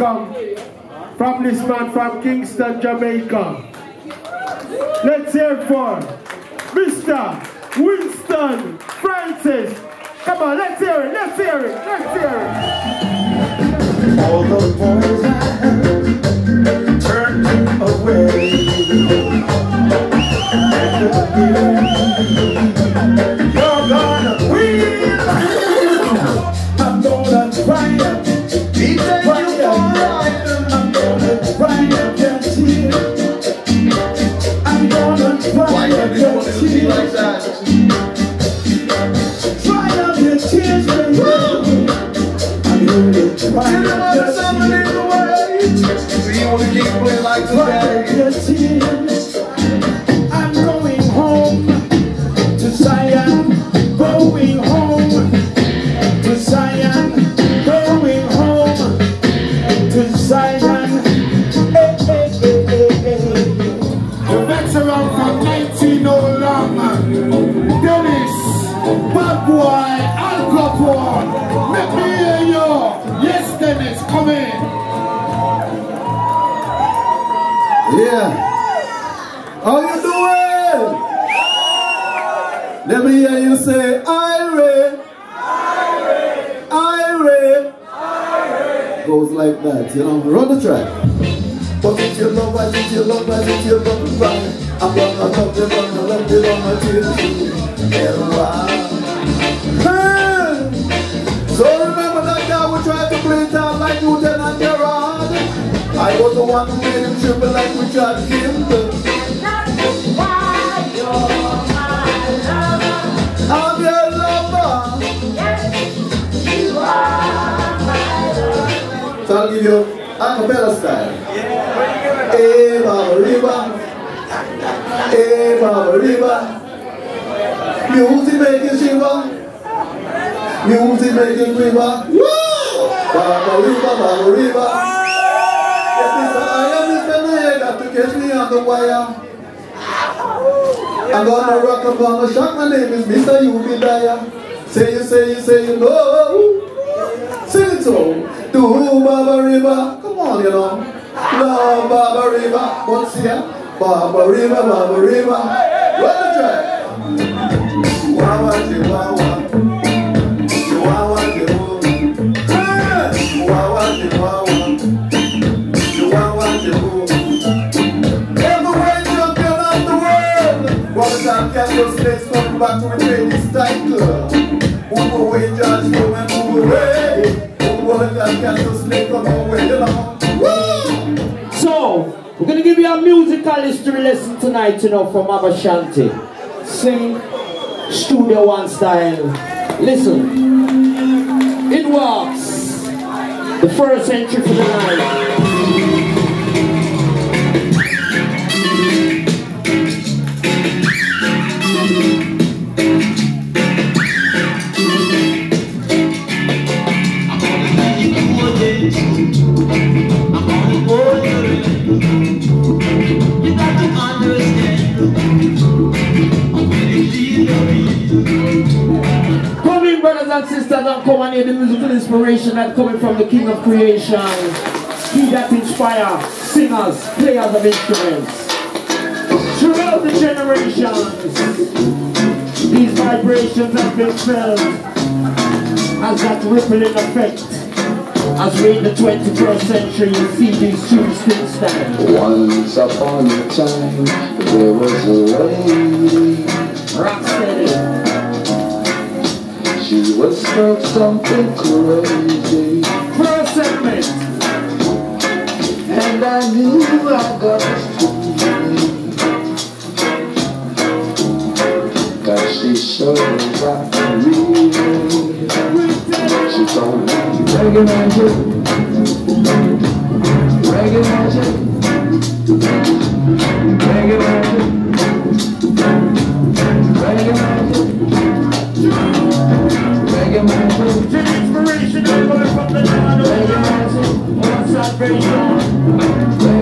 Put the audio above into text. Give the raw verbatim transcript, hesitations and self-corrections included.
welcome from this man from Kingston, Jamaica. Let's hear it for Mister Winston Francis. Come on, let's hear it, let's hear it, let's hear it. All the boys I have turned away. You're gonna win. I'm gonna try it. Be there for you. I'm gonna try it, your tears. I'm gonna try it, your tears. Try out your tears, baby. I'm gonna try it, your tears. So you wanna keep playing like this? I'm going home to Zion, going home to Zion, going home to Zion. Hey, hey, hey, hey, hey. The veteran from nineteen oh long, Dennis, bad boy, alcohol. Let me hear you. Yes, Dennis, come in. Yeah. How you doing? Let me hear you say, Irene, Irene, Irene. Goes like that, you know, run the track. But if you love, I think you love, I think you love, right? I'm gonna love you, gonna love you, gonna till you. Hey! So remember that guy we tried to play it out like Lieutenant Gerard? I was the one who made him triple like Richard Kimball. I'm your lover. Yes, you are my lover. So I'll give you a cappella style. Yeah. Hey, Baba Riva. Hey, Baba Riva. Music making shiver. Music making quiver. Woo! Baba Riva, Baba Riva. Yes, Mister I am Mister Naya, got to catch me on the wire. I'm gonna rock, I'm gonna shock, my name is Mister Ubidaya. Say you, say you, say you know. Sing it so. To Baba Riva. Come on, you know. Love Baba Riva. What's here? Baba Riva, Baba Riva. Run the track. Wawa, Chihuahua. Chihuahua, Chihuahua. Wawa, Chihuahua. Chihuahua, Chihuahua. One time Capital States coming back to retain this title. Move away, George Foreman, move away. Move away, Capital States coming away, you know. Woo! So, we're going to give you a musical history lesson tonight, you know, from Abba Shanti. Sing Studio One style. Listen. It walks. The first entry for the night. Come in, brothers and sisters, and come and hear the musical inspiration that's coming from the King of Creation. He that inspires singers, players of instruments. Throughout the generations, these vibrations have been felt as that rippling effect. As we in the twenty-first century, you see these tunes still stand. Once upon a time, there was a lady. Rock steady. She was felt something crazy. First segment. And I knew I got to be. Cause she showed me what I really. She told me, reggae magic, reggae magic, reggae magic, reggae magic, reggae magic. The inspiration is coming from the land of reggae magic. What's that,